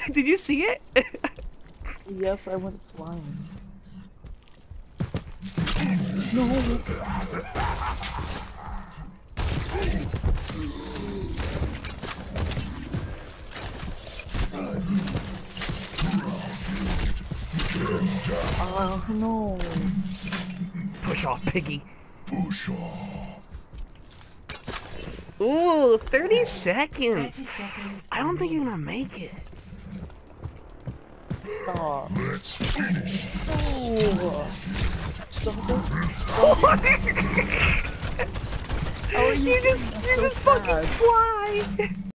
Did you see it? Yes, I went flying. No. Oh no. Push off, piggy. Push off. Ooh, 30 seconds. 30 seconds. I don't think you're gonna make it. Oh. Let's finish. Oh. Stop it. Stop it. How are you You just so fucking fast? fly.